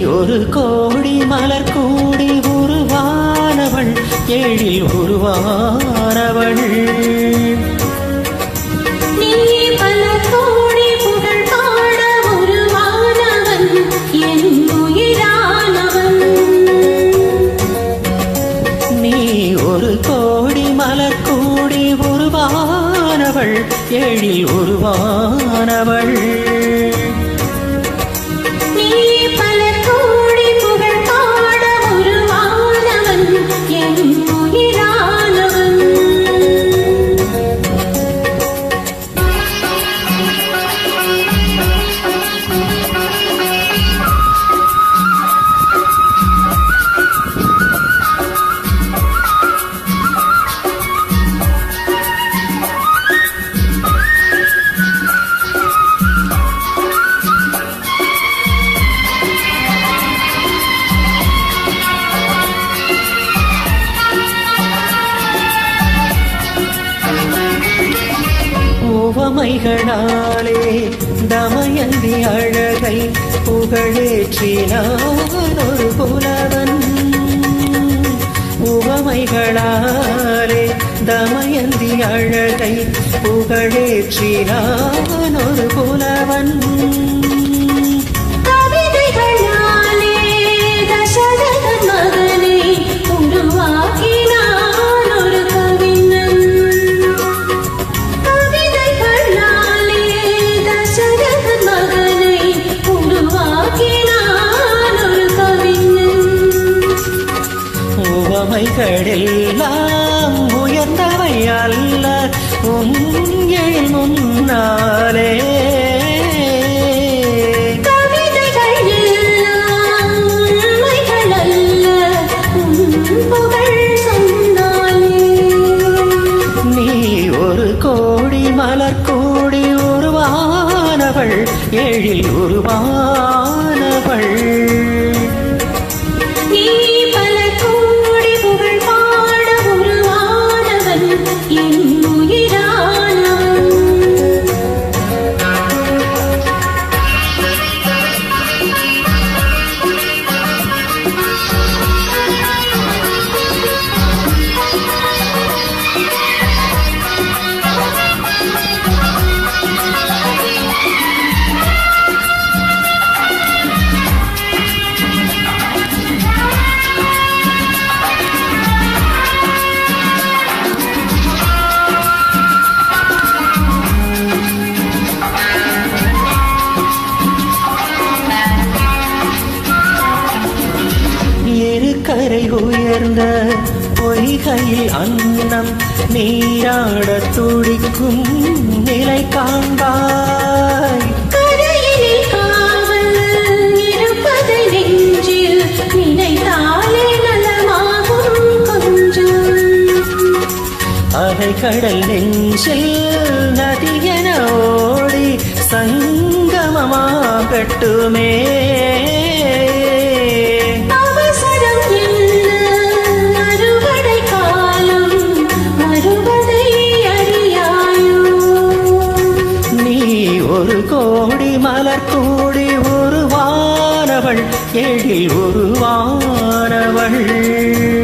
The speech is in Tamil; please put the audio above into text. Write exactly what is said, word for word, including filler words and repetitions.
ஒரு கோடி மலர் கூடி உருவானவள் ஏழில் உருவானவள் நீ பல கோடி புகழ் பாட உருவானவன் என் உயிரானவன் நீ ஒரு கோடி மலர் கூடி உருவானவள் ஏழில் உருவானவள் நீ பல கோடி புகழ் பாட உருவானவன் என் உயிரானவன் உவமைகளாலே தமயந்தி அழகை புகழேற்றினான் ஒரு புலவன் உவமைகளாலே தமயந்தி அழகை புகழேற்றினான் ஒரு புலவன் கவிதைகளாலே தசரதன் மகனை உருவாக்கினான் ஒரு கவிஞன் கவிதைகளாலே தசரதன் மகனை உருவாக்கினான் ஒரு கவிஞன் உவமைகளெல்லாம் உயர்ந்தவை அல்ல உன் எழில் முன்னாலே கவிதைகள் எல்லாம் உண்மைகள் அல்ல உன் புகழ் சொன்னாலே நீ ஒரு கோடி மலர் கூடி உருவானவள் ஏழில் உருவானவள் நீ பல கோடி புகழ் பாட உருவானவன் என் உயிரானவன் கரை உயர்ந்த பொய்கையில் அன்னம் நீராட துடிக்கும் நிலை காண்பாய் கரையிலே காவல் இருப்பதை நெஞ்சில் நினைத்தாலே நலமாகும் கொஞ்சம் அலை கடல் நெஞ்சில் நதியென ஓடி சங்கமமாகட்டுமே ஒரு கோடி மலர் கூடி உருவானவள் ஏழில் உருவானவள்